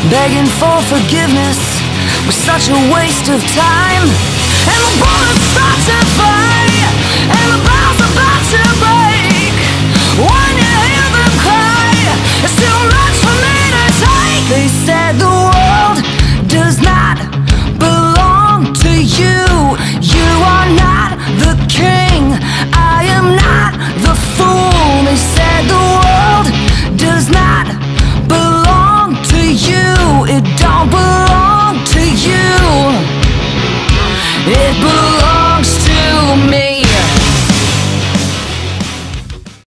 begging for forgiveness was such a waste of time. And the bullets start to fly, and the bombs about to break. When you hear them cry, it's too much for me to take. They said the world does not belong to you. You are not the king, I am not the fool. They said the world does not belong to you. It don't belong to you. It belongs to me.